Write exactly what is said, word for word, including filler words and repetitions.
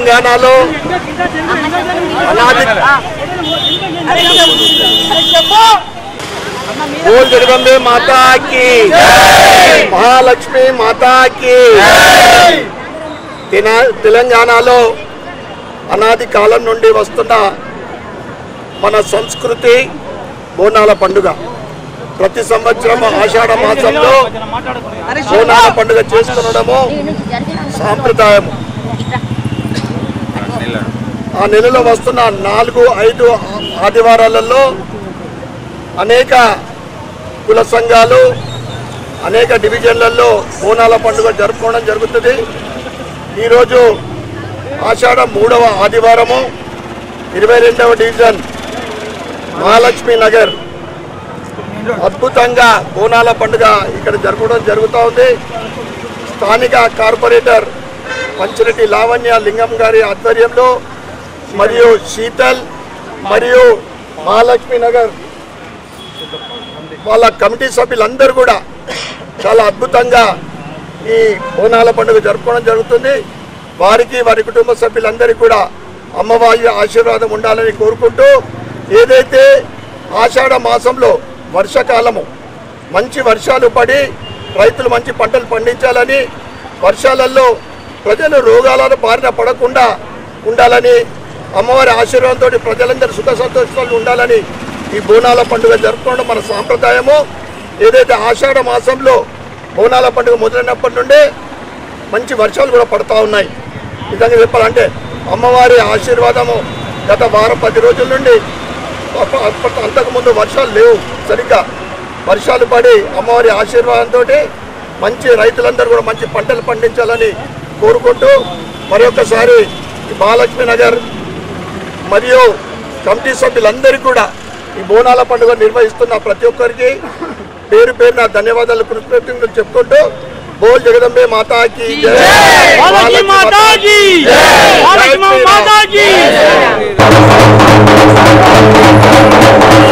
తెలంగాణలో అనాది बोल जगदम्बे माता की महालक्ष्मी माता की తెలంగాణలో అనాది కాలం నుండి వస్తున్న మన సంస్కృతి బోనాల పండుగ ప్రతి సంవత్సరం ఆషాఢ మాసంలో బోనాల పండుగ చేసుకునడము సాంప్రదాయం. ఆ నెలలో వస్తున్న నాలుగు ఐదు ఆదివారాలలో అనేక కుల సంఘాలు అనేక డివిజన్లలో బోనాల పండుగ జరుపుకోవడం జరుగుతుంది. ఈరోజు ఆషాఢ మూడవ ఆదివారము ఇరవై రెండవ డివిజన్ మహాలక్ష్మి నగర్ అద్భుతంగా బోనాల పండుగ ఇక్కడ జరపడం జరుగుతూ ఉంది. స్థానిక కార్పొరేటర్ పంచిరెడ్డి లావణ్య లింగం గారి ఆధ్వర్యంలో మరియు శీతల్ మరియు మహాలక్ష్మి నగర్ వాళ్ళ కమిటీ సభ్యులందరూ కూడా చాలా అద్భుతంగా ఈ బోనాల పండుగ జరుపుకోవడం జరుగుతుంది. వారికి వారి కుటుంబ సభ్యులందరికీ కూడా అమ్మవారి ఆశీర్వాదం ఉండాలని కోరుకుంటూ, ఏదైతే ఆషాఢ మాసంలో వర్షాకాలము మంచి వర్షాలు పడి రైతులు మంచి పంటలు పండించాలని, వర్షాలలో ప్రజలు రోగాల బారిన పడకుండా ఉండాలని, అమ్మవారి ఆశీర్వాదంతో ప్రజలందరూ సుఖ సంతోషాలు ఉండాలని ఈ బోనాల పండుగ జరుపుకోవడం మన సాంప్రదాయము. ఏదైతే ఆషాఢ మాసంలో బోనాల పండుగ మొదలైనప్పటి నుండే మంచి వర్షాలు కూడా పడుతూ ఉన్నాయి. నిజంగా చెప్పాలంటే అమ్మవారి ఆశీర్వాదము గత వారం పది రోజుల నుండి అంతకుముందు వర్షాలు లేవు, సరిగ్గా వర్షాలు పడి అమ్మవారి ఆశీర్వాదంతో మంచి రైతులందరూ కూడా మంచి పంటలు పండించాలని కోరుకుంటూ, మరొకసారి మహాలక్ష్మి నగర్ మరియు కమిటీ సభ్యులందరికీ కూడా ఈ బోనాల పండుగ నిర్వహిస్తున్న ప్రతి ఒక్కరికి పేరు పేరున ధన్యవాదాలు కృతజ్ఞతలు చెప్పుకుంటూ, బోల్ జగదంబే మాతాకి జై, మహాలక్ష్మి మాతాకి జై, మహాలక్ష్మి మాతాకి జై.